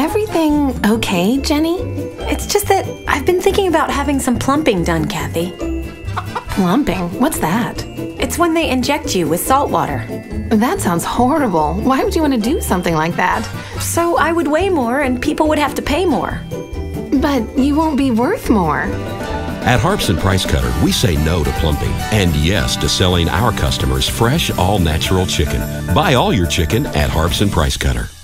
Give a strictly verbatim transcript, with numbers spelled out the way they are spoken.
everything okay, Jenny? It's just that I've been thinking about having some plumping done, Kathy. Plumping? What's that? It's when they inject you with salt water. That sounds horrible. Why would you want to do something like that? So I would weigh more and people would have to pay more. But you won't be worth more. At Harps and Price Cutter, we say no to plumping and yes to selling our customers fresh, all-natural chicken. Buy all your chicken at Harps and Price Cutter.